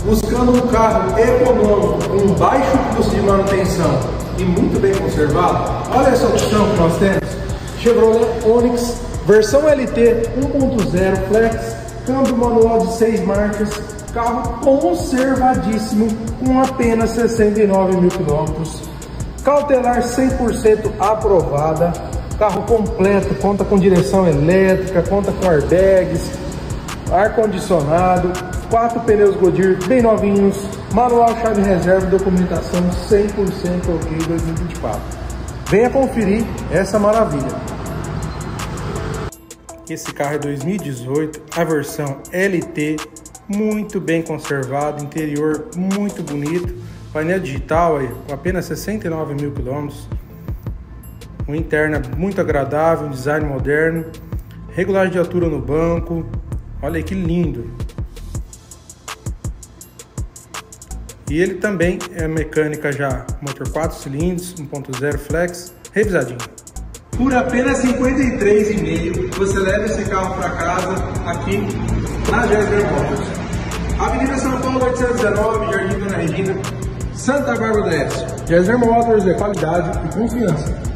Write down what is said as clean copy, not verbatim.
Buscando um carro econômico, com baixo custo de manutenção e muito bem conservado, olha essa opção que nós temos. Chevrolet Onix, versão LT 1.0 Flex, câmbio manual de 6 marchas, carro conservadíssimo, com apenas 69 mil quilômetros, cautelar 100% aprovada, carro completo, conta com direção elétrica, conta com airbags, ar-condicionado, 4 pneus Goodyear bem novinhos, manual chave reserva, documentação 100% ok 2024. Venha conferir essa maravilha. Esse carro é 2018, a versão LT, muito bem conservado, interior muito bonito, painel digital aí, com apenas 69 mil quilômetros, uma interna muito agradável, um design moderno, regulagem de altura no banco, olha aí que lindo. E ele também é mecânica já, motor 4 cilindros, 1.0 flex, revisadinho. Por apenas R$ 53,5 você leva esse carro para casa aqui na Jesmer Motors. Avenida São Paulo 819, Jardim Dona Regina, Santa Bárbara do Oeste. Jesmer Motors é qualidade e confiança.